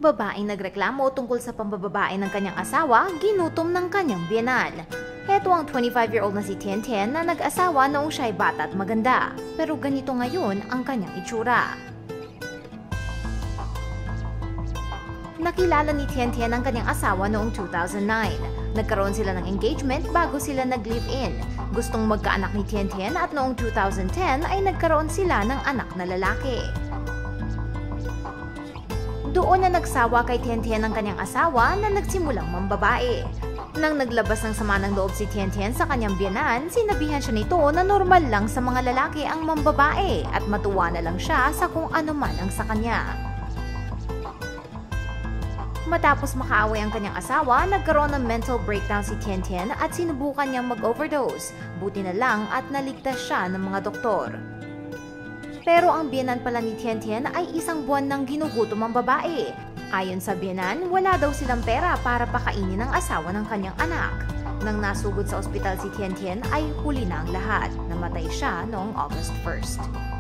Babaeng nagreklamo tungkol sa pambababae ng kanyang asawa, ginutom ng kanyang biyenan. Heto ang 25-year-old na si Tian Tian na nag-asawa noong siya'y bata at maganda. Pero ganito ngayon ang kanyang itsura. Nakilala ni Tian Tian ang kanyang asawa noong 2009. Nagkaroon sila ng engagement bago sila nag-live-in. Gustong magkaanak ni Tian Tian at noong 2010 ay nagkaroon sila ng anak na lalaki. Doon na nagsawa kay Tian Tian ang kanyang asawa na nagsimulang mambabae. Nang naglabas ng sama ng loob si Tian Tian sa kanyang biyenan, sinabihan siya nito na normal lang sa mga lalaki ang mambabae at matuwa na lang siya sa kung ano man ang sa kanya. Matapos makaaway ang kanyang asawa, nagkaroon ng mental breakdown si Tian Tian at sinubukan niyang mag-overdose. Buti na lang at naligtas siya ng mga doktor. Pero ang biyenan pala ni Tian Tian ay isang buwan nang ginugutom ang babae. Ayon sa biyenan, wala daw silang pera para pakainin ang asawa ng kanyang anak. Nang nasugod sa ospital si Tian Tian ay huli na ang lahat. Namatay siya noong August 1st.